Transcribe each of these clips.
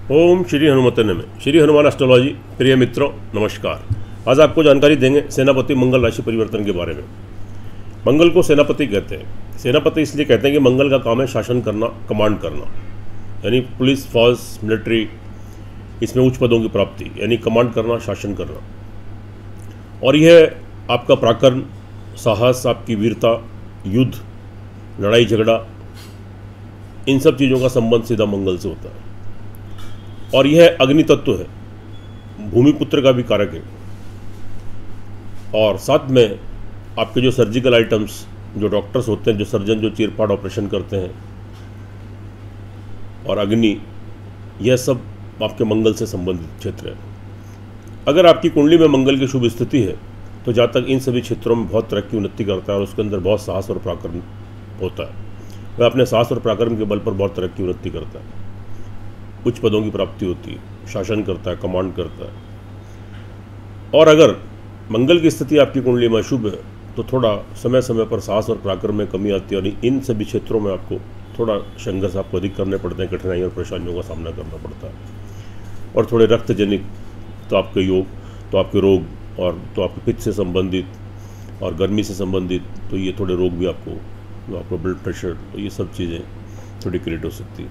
ओम श्री हनुमते नमः। श्री हनुमान एस्ट्रोलॉजी। प्रिय मित्रों नमस्कार। आज आपको जानकारी देंगे सेनापति मंगल राशि परिवर्तन के बारे में। मंगल को सेनापति कहते हैं। सेनापति इसलिए कहते हैं कि मंगल का काम है शासन करना, कमांड करना, यानी पुलिस, फौज, मिलिट्री, इसमें उच्च पदों की प्राप्ति, यानी कमांड करना, शासन करना। और यह आपका पराक्रम, साहस, आपकी वीरता, युद्ध, लड़ाई झगड़ा, इन सब चीज़ों का संबंध सीधा मंगल से होता है। और यह अग्नि तत्व है, भूमिपुत्र का भी कारक है। और साथ में आपके जो सर्जिकल आइटम्स, जो डॉक्टर्स होते हैं, जो सर्जन, जो चीरफाड़ ऑपरेशन करते हैं, और अग्नि, यह सब आपके मंगल से संबंधित क्षेत्र है। अगर आपकी कुंडली में मंगल की शुभ स्थिति है तो जातक इन सभी क्षेत्रों में बहुत तरक्की उन्नति करता है और उसके अंदर बहुत साहस और पराक्रम होता है। वह अपने साहस और पराक्रम के बल पर बहुत तरक्की उन्नति करता है, उच्च पदों की प्राप्ति होती है, शासन करता है, कमांड करता है। और अगर मंगल की स्थिति आपकी कुंडली में अशुभ है तो थोड़ा समय समय पर साहस और पराक्रम में कमी आती है और इन सभी क्षेत्रों में आपको थोड़ा संघर्ष आपको अधिक करने पड़ते हैं, कठिनाइयों और परेशानियों का सामना करना पड़ता है। और थोड़े रक्त जनित, तो आपके योग, तो आपके रोग, और तो आपके पित्त से संबंधित और गर्मी से संबंधित, तो ये थोड़े रोग भी आपको ब्लड प्रेशर, तो ये सब चीज़ें थोड़ी क्रिएट हो सकती है।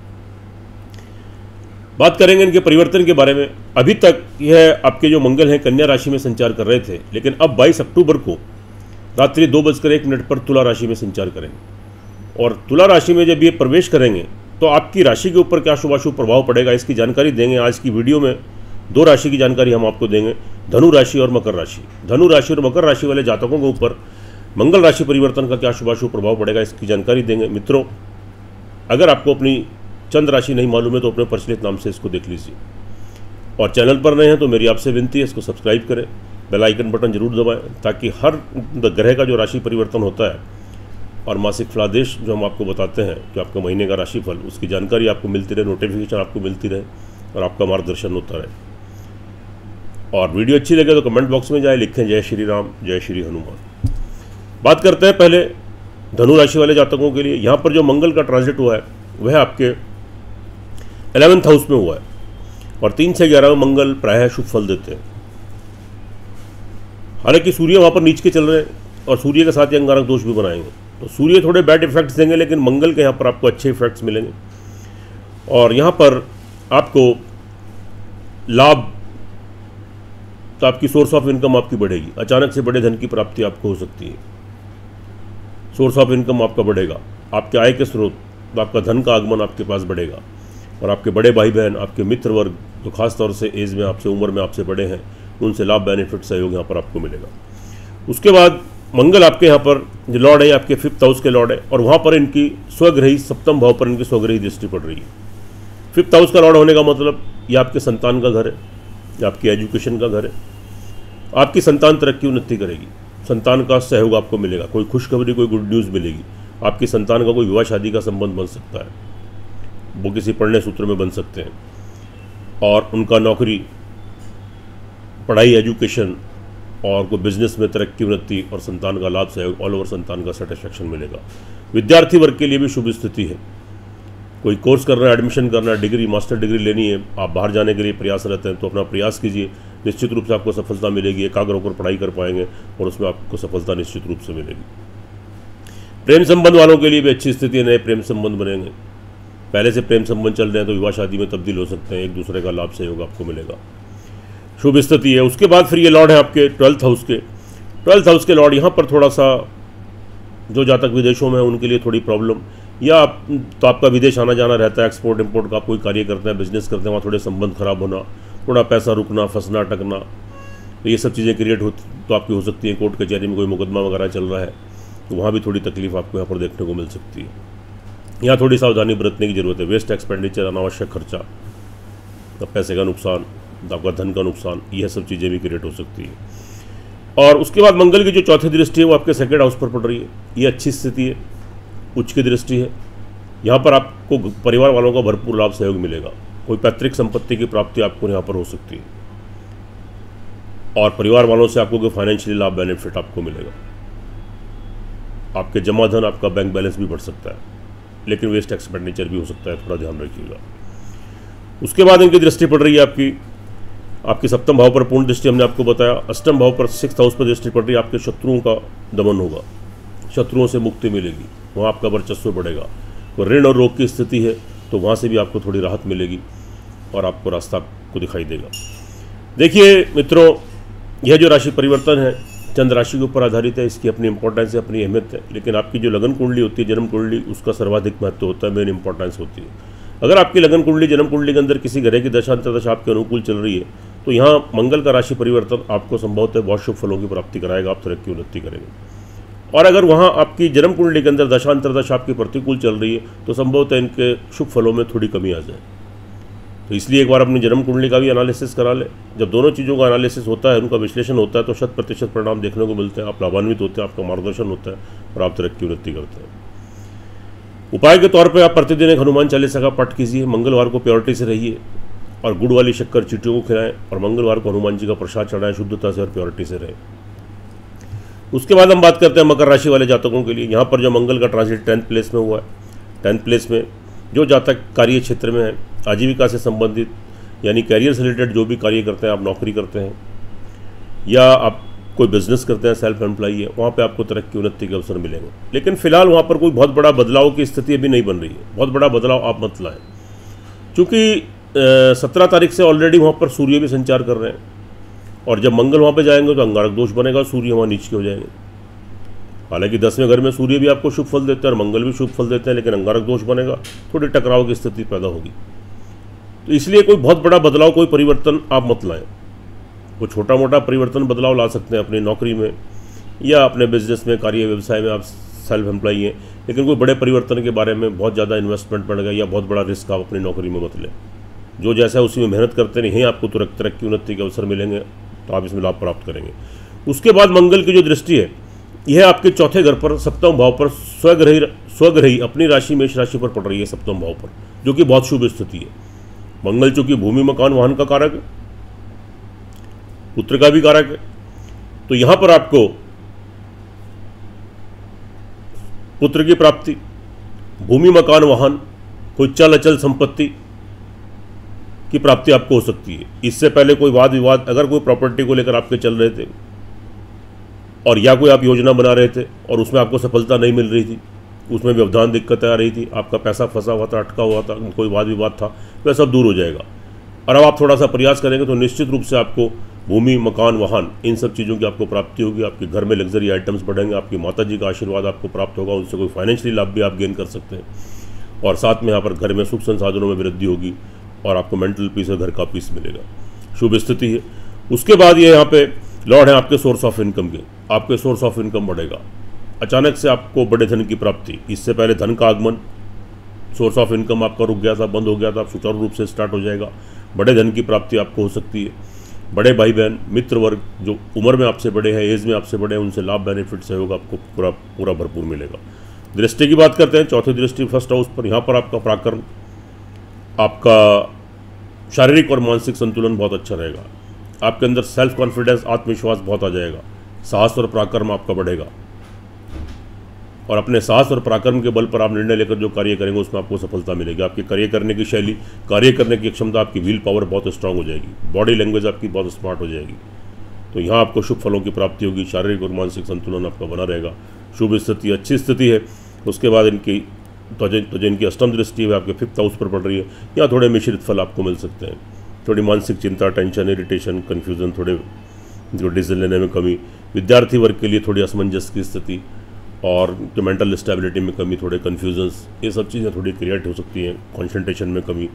बात करेंगे इनके परिवर्तन के बारे में। अभी तक यह आपके जो मंगल हैं कन्या राशि में संचार कर रहे थे, लेकिन अब 22 अक्टूबर को रात्रि 2:01 पर तुला राशि में संचार करेंगे। और तुला राशि में जब ये प्रवेश करेंगे तो आपकी राशि के ऊपर क्या शुभाशुभ प्रभाव पड़ेगा, इसकी जानकारी देंगे। आज की वीडियो में 2 राशि की जानकारी हम आपको देंगे, धनु राशि और मकर राशि। धनु राशि और मकर राशि वाले जातकों के ऊपर मंगल राशि परिवर्तन का क्या शुभाशुभ प्रभाव पड़ेगा, इसकी जानकारी देंगे। मित्रों, अगर आपको अपनी चंद्र राशि नहीं मालूम है तो अपने प्रचलित नाम से इसको देख लीजिए। और चैनल पर नए हैं तो मेरी आपसे विनती है, इसको सब्सक्राइब करें, बेल आइकन बटन जरूर दबाएं, ताकि हर ग्रह का जो राशि परिवर्तन होता है और मासिक फलादेश जो हम आपको बताते हैं कि आपके महीने का राशिफल, उसकी जानकारी आपको मिलती रहे, नोटिफिकेशन आपको मिलती रहे और आपका मार्गदर्शन होता रहे। और वीडियो अच्छी लगे तो कमेंट बॉक्स में जाए, लिखें जय श्री राम, जय श्री हनुमान। बात करते हैं पहले धनु राशि वाले जातकों के लिए। यहाँ पर जो मंगल का ट्रांजिट हुआ है वह आपके 11th हाउस में हुआ है और 3 से 11 में मंगल प्रायः शुभ फल देते हैं। हालांकि सूर्य वहाँ पर नीच के चल रहे हैं और सूर्य के साथ ही अंगारक दोष भी बनाएंगे, तो सूर्य थोड़े बैड इफेक्ट्स देंगे, लेकिन मंगल के यहाँ पर आपको अच्छे इफेक्ट्स मिलेंगे। और यहाँ पर आपको लाभ, तो आपकी सोर्स ऑफ इनकम आपकी बढ़ेगी, अचानक से बड़े धन की प्राप्ति आपको हो सकती है। सोर्स ऑफ इनकम आपका बढ़ेगा, आपके आय के स्रोत, तो आपका धन का आगमन आपके पास बढ़ेगा। और आपके बड़े भाई बहन, आपके मित्र वर्ग, जो खास तौर से एज में आपसे, उम्र में आपसे बड़े हैं, उनसे लाभ, बेनिफिट, सहयोग यहाँ पर आपको मिलेगा। उसके बाद मंगल आपके यहाँ पर जो लॉर्ड है, आपके 5th हाउस के लॉर्ड है और वहाँ पर इनकी स्वग्रही 7th भाव पर इनकी स्वग्रही दृष्टि पड़ रही है। 5th हाउस का लॉर्ड होने का मतलब ये आपके संतान का घर है, ये आपकी एजुकेशन का घर है। आपकी संतान तरक्की उन्नति करेगी, संतान का सहयोग आपको मिलेगा, कोई खुशखबरी, कोई गुड न्यूज़ मिलेगी। आपकी संतान का कोई विवाह शादी का संबंध बन सकता है, वो किसी पढ़ने सूत्र में बन सकते हैं। और उनका नौकरी, पढ़ाई, एजुकेशन और कोई बिजनेस में तरक्की उन्नति और संतान का लाभ, सहयोग, ऑल ओवर संतान का सेटिस्फैक्शन मिलेगा। विद्यार्थी वर्ग के लिए भी शुभ स्थिति है। कोई कोर्स करना है, एडमिशन करना है, डिग्री, मास्टर डिग्री लेनी है, आप बाहर जाने के लिए प्रयासरत हैं, तो अपना प्रयास कीजिए, निश्चित रूप से आपको सफलता मिलेगी। एकाग्र होकर पढ़ाई कर पाएंगे और उसमें आपको सफलता निश्चित रूप से मिलेगी। प्रेम संबंध वालों के लिए भी अच्छी स्थिति है, नए प्रेम संबंध बनेंगे। पहले से प्रेम संबंध चल रहे हैं तो विवाह शादी में तब्दील हो सकते हैं, एक दूसरे का लाभ, सहयोग आपको मिलेगा, शुभ स्थिति है। उसके बाद फिर ये लॉर्ड है आपके 12th हाउस के। 12th हाउस के लॉर्ड यहाँ पर थोड़ा सा, जो जातक विदेशों में है उनके लिए थोड़ी प्रॉब्लम, या तो आपका विदेश आना जाना रहता है, एक्सपोर्ट इम्पोर्ट का कोई कार्य करते हैं, बिजनेस करते हैं, वहाँ थोड़े संबंध खराब होना, थोड़ा पैसा रुकना, फंसना, अटकना, तो ये सब चीज़ें क्रिएट तो आपकी हो सकती है। कोर्ट कचहरी में कोई मुकदमा वगैरह चल रहा है तो वहाँ भी थोड़ी तकलीफ आपको यहाँ पर देखने को मिल सकती है। यहाँ थोड़ी सावधानी बरतने की जरूरत है। वेस्ट एक्सपेंडिचर, अनावश्यक खर्चा, तो पैसे का नुकसान, आपका धन का नुकसान, यह सब चीज़ें भी क्रिएट हो सकती है। और उसके बाद मंगल की जो 4थी दृष्टि है वो आपके 2nd हाउस पर पड़ रही है। ये अच्छी स्थिति है, उच्च की दृष्टि है। यहाँ पर आपको परिवार वालों का भरपूर लाभ, सहयोग मिलेगा। कोई पैतृक संपत्ति की प्राप्ति आपको यहाँ पर हो सकती है और परिवार वालों से आपको कोई फाइनेंशियली लाभ, बेनिफिट आपको मिलेगा। आपके जमा धन, आपका बैंक बैलेंस भी बढ़ सकता है, लेकिन वेस्ट एक्सपेंडिचर भी हो सकता है, थोड़ा ध्यान रखिएगा। उसके बाद इनकी दृष्टि पड़ रही है आपकी सप्तम भाव पर पूर्ण दृष्टि हमने आपको बताया। अष्टम भाव पर 6th हाउस पर दृष्टि पड़ रही है, आपके शत्रुओं का दमन होगा, शत्रुओं से मुक्ति मिलेगी, वहाँ आपका वर्चस्व बढ़ेगा। तो ऋण और रोग की स्थिति है तो वहाँ से भी आपको थोड़ी राहत मिलेगी और आपको रास्ता को दिखाई देगा। देखिए मित्रों, यह जो राशि परिवर्तन है चंद्र राशि के ऊपर आधारित है, इसकी अपनी इंपॉर्टेंस है, अपनी अहमियत है, लेकिन आपकी जो लगन कुंडली होती है, जन्म कुंडली, उसका सर्वाधिक महत्व होता है, मेन इंपॉर्टेंस होती है। अगर आपकी लगन कुंडली, जन्म कुंडली के अंदर किसी ग्रह की दशा अंतर्दशा आपके अनुकूल चल रही है तो यहाँ मंगल का राशि परिवर्तन आपको संभवतः बहुत शुभ फलों की प्राप्ति कराएगा, आप तरक्की उन्नति करेंगे। और अगर वहाँ आपकी जन्म कुंडली के अंदर दशा अंतर्दशा आपकी प्रतिकूल चल रही है तो संभवतः इनके शुभ फलों में थोड़ी कमी आ जाए। तो इसलिए एक बार अपनी जन्म कुंडली का भी एनालिसिस करा ले। जब दोनों चीज़ों का एनालिसिस होता है, उनका विश्लेषण होता है, तो 100% परिणाम देखने को मिलते हैं, आप लाभान्वित होते हैं, आपका मार्गदर्शन होता है और आप तरक्की उन्नति करते हैं। उपाय के तौर पर आप प्रतिदिन एक हनुमान चालीसा का पाठ कीजिए, मंगलवार को प्योरिटी से रहिए और गुड़ वाली शक्कर चींटियों को खिलाएं और मंगलवार को हनुमान जी का प्रसाद चढ़ाएं, शुद्धता से और प्योरिटी से रहें। उसके बाद हम बात करते हैं मकर राशि वाले जातकों के लिए। यहाँ पर जो मंगल का ट्रांजिट 10th प्लेस में हुआ है, 10th प्लेस में जो जातक कार्य क्षेत्र में है, आजीविका से संबंधित यानी कैरियर से रिलेटेड जो भी कार्य करते हैं, आप नौकरी करते हैं या आप कोई बिजनेस करते हैं, सेल्फ एम्प्लॉई है, वहाँ पे आपको तरक्की उन्नति के अवसर मिलेंगे। लेकिन फिलहाल वहाँ पर कोई बहुत बड़ा बदलाव की स्थिति अभी नहीं बन रही है, बहुत बड़ा बदलाव आप मत लाएं, क्योंकि 17 तारीख से ऑलरेडी वहाँ पर सूर्य भी संचार कर रहे हैं और जब मंगल वहाँ पे जाएंगे तो अंगारक दोष बनेगा, सूर्य वहाँ नीचे हो जाएंगे। हालांकि 10वें घर में सूर्य भी आपको शुभ फल देते हैं और मंगल भी शुभ फल देते हैं, लेकिन अंगारक दोष बनेगा, थोड़ी टकराव की स्थिति पैदा होगी। तो इसलिए कोई बहुत बड़ा बदलाव, कोई परिवर्तन आप मत लाएं। वो छोटा मोटा परिवर्तन बदलाव ला सकते हैं अपनी नौकरी में या अपने बिजनेस में, कार्य व्यवसाय में, आप सेल्फ एम्प्लॉई हैं, लेकिन कोई बड़े परिवर्तन के बारे में बहुत ज़्यादा इन्वेस्टमेंट बढ़ गया या बहुत बड़ा रिस्क आप अपनी नौकरी में मत लें। जो जैसा है उसी में मेहनत करते नहीं, आपको तुरंत तरक्की उन्नति के अवसर मिलेंगे, तो आप इसमें लाभ प्राप्त करेंगे। उसके बाद मंगल की जो दृष्टि है यह आपके चौथे घर पर, सप्तम भाव पर स्वग्रही अपनी राशि मेष राशि पर पड़ रही है, सप्तम भाव पर, जो कि बहुत शुभ स्थिति है। मंगल चूंकि भूमि मकान वाहन का कारक है, पुत्र का भी कारक है, तो यहां पर आपको पुत्र की प्राप्ति, भूमि मकान वाहन, कोई चल अचल संपत्ति की प्राप्ति आपको हो सकती है। इससे पहले कोई वाद विवाद अगर कोई प्रॉपर्टी को लेकर आपके चल रहे थे और या कोई आप योजना बना रहे थे और उसमें आपको सफलता नहीं मिल रही थी, उसमें व्यवधान दिक्कतें आ रही थी, आपका पैसा फंसा हुआ था, अटका हुआ था, कोई वाद विवाद था, वह सब दूर हो जाएगा। और अब आप थोड़ा सा प्रयास करेंगे तो निश्चित रूप से आपको भूमि मकान वाहन इन सब चीज़ों की आपको प्राप्ति होगी। आपके घर में लग्जरी आइटम्स बढ़ेंगे, आपकी माता जी का आशीर्वाद आपको प्राप्त होगा, उनसे कोई फाइनेंशियली लाभ भी आप गेन कर सकते हैं और साथ में यहाँ पर घर में सुख संसाधनों में वृद्धि होगी और आपको मेंटल पीस और घर का पीस मिलेगा। शुभ स्थिति है। उसके बाद ये यहाँ पे लॉर्ड है आपके सोर्स ऑफ इनकम के, आपके सोर्स ऑफ इनकम बढ़ेगा, अचानक से आपको बड़े धन की प्राप्ति। इससे पहले धन का आगमन, सोर्स ऑफ इनकम आपका रुक गया था, बंद हो गया था, आप सुचारू रूप से स्टार्ट हो जाएगा। बड़े धन की प्राप्ति आपको हो सकती है। बड़े भाई बहन मित्र वर्ग जो उम्र में आपसे बड़े हैं, एज में आपसे बड़े हैं, उनसे लाभ बेनिफिट सहयोग आपको पूरा भरपूर मिलेगा। दृष्टि की बात करते हैं, चौथी दृष्टि फर्स्ट हाउस पर, यहाँ पर आपका पराक्रम, आपका शारीरिक और मानसिक संतुलन बहुत अच्छा रहेगा। आपके अंदर सेल्फ कॉन्फिडेंस, आत्मविश्वास बहुत आ जाएगा, साहस और पराक्रम आपका बढ़ेगा और अपने साहस और पराक्रम के बल पर आप निर्णय लेकर जो कार्य करेंगे उसमें आपको सफलता मिलेगी। आपकी कार्य करने की शैली, कार्य करने की क्षमता, आपकी व्हील पावर बहुत स्ट्रांग हो जाएगी, बॉडी लैंग्वेज आपकी बहुत स्मार्ट हो जाएगी। तो यहाँ आपको शुभ फलों की प्राप्ति होगी, शारीरिक और मानसिक संतुलन आपका बना रहेगा। शुभ स्थिति, अच्छी स्थिति है। उसके बाद इनकी तो जिनकी अष्टम दृष्टि है आपके 5th हाउस पर पड़ रही है, यहाँ थोड़े मिश्रित फल आपको मिल सकते हैं। थोड़ी मानसिक चिंता, टेंशन, इरिटेशन, कन्फ्यूज़न, थोड़े जो डिसीजन लेने में कमी, विद्यार्थी वर्ग के लिए थोड़ी असमंजस की स्थिति और जो मेंटल स्टेबिलिटी में कमी, थोड़े कन्फ्यूजन्स, ये सब चीज़ें थोड़ी क्रिएट हो सकती हैं। कॉन्सेंट्रेशन में कमी,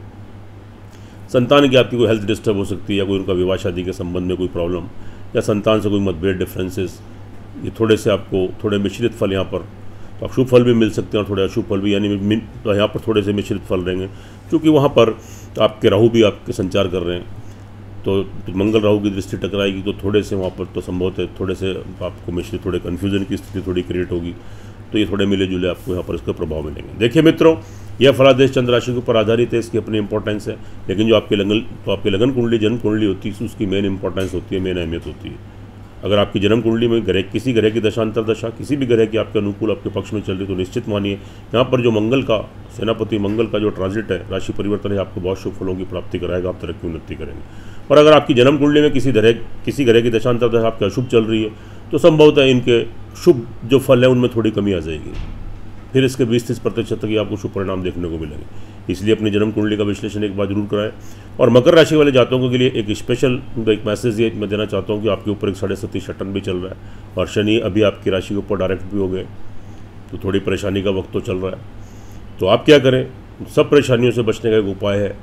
संतान की आपकी कोई हेल्थ डिस्टर्ब हो सकती है या कोई उनका विवाह शादी के संबंध में कोई प्रॉब्लम या संतान से कोई मतभेद, डिफरेंसेस, ये थोड़े से आपको थोड़े मिश्रित फल यहाँ पर, तो आप शुभ फल भी मिल सकते हैं और थोड़े अशुभ फल भी, यानी तो यहाँ पर थोड़े से मिश्रित फल रहेंगे क्योंकि वहाँ पर आपके राहु भी आपके संचार कर रहे हैं। तो मंगल राहु की दृष्टि टकराएगी तो थोड़े से वहाँ पर तो संभवत है थोड़े से आपको मिश्रित, थोड़े कन्फ्यूजन की स्थिति थोड़ी क्रिएट होगी। तो ये थोड़े मिले जुले आपको यहाँ पर इसका प्रभाव मिलेंगे। देखिए मित्रों, यह फलादेश चंद्र राशि के ऊपर आधारित है, इसकी अपनी इंपॉर्टेंस है, लेकिन जो आपके लगन कुंडली, जन्म कुंडली होती है उसकी मेन इंपॉर्टेंस होती है, मेन अहमियत होती है। अगर आपकी जन्म कुंडली में ग्रह किसी ग्रह की दशांतर दशा किसी भी ग्रह की आपके अनुकूल आपके पक्ष में चल रही तो निश्चित मानिए यहाँ पर जो मंगल का सेनापति मंगल का जो ट्रांजिट है, राशि परिवर्तन है, आपको बहुत शुभ फलों की प्राप्ति कराएगा, आप तरक्की उन्नति करेंगे। और अगर आपकी जन्म कुंडली में किसी ग्रह की दशांतर दशा आपके अशुभ चल रही है तो संभवतः इनके शुभ जो फल है उनमें थोड़ी कमी आ जाएगी, फिर इसके 20-30% की आपको शुभ परिणाम देखने को मिलेंगे। इसलिए अपनी जन्म कुंडली का विश्लेषण एक बार जरूर कराएं। और मकर राशि वाले जातकों के लिए एक स्पेशल एक मैसेज ये मैं देना चाहता हूँ कि आपके ऊपर एक 7.5 शटन भी चल रहा है और शनि अभी आपकी राशि के ऊपर डायरेक्ट भी हो गए, तो थोड़ी परेशानी का वक्त तो चल रहा है। तो आप क्या करें, सब परेशानियों से बचने का एक उपाय है,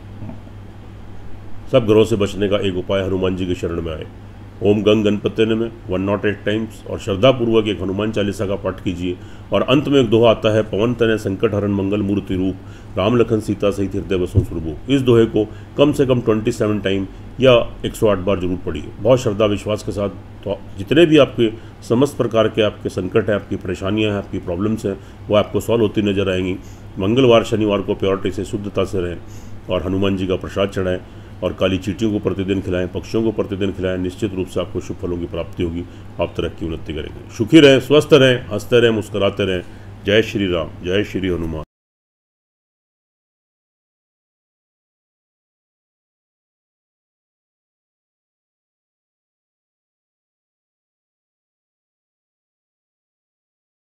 सब ग्रहों से बचने का एक उपाय हनुमान जी की शरण में आए। ओम गंग गणपति नमः 108 टाइम्स और श्रद्धापूर्वक एक हनुमान चालीसा का पाठ कीजिए। और अंत में एक दोहा आता है, पवन तनय संकट हरण मंगल मूर्ति रूप राम लखन सीता सहित हृदय बसों सुरभु। इस दोहे को कम से कम 27 टाइम या 108 बार जरूर पढ़िए, बहुत श्रद्धा विश्वास के साथ। तो जितने भी आपके समस्त प्रकार के आपके संकट हैं, आपकी परेशानियाँ हैं, आपकी प्रॉब्लम्स हैं, वो आपको सॉल्व होती नजर आएंगी। मंगलवार शनिवार को प्योरिटी से शुद्धता से रहें और हनुमान जी का प्रसाद चढ़ाएं और काली चींटियों को प्रतिदिन खिलाएं, पक्षियों को प्रतिदिन खिलाएं। निश्चित रूप से आपको शुभ फलों की प्राप्ति होगी, आप तरक्की उन्नति करेंगे। सुखी रहें, स्वस्थ रहें, हंसते रहें, मुस्कुराते रहें। जय श्री राम, जय श्री हनुमान।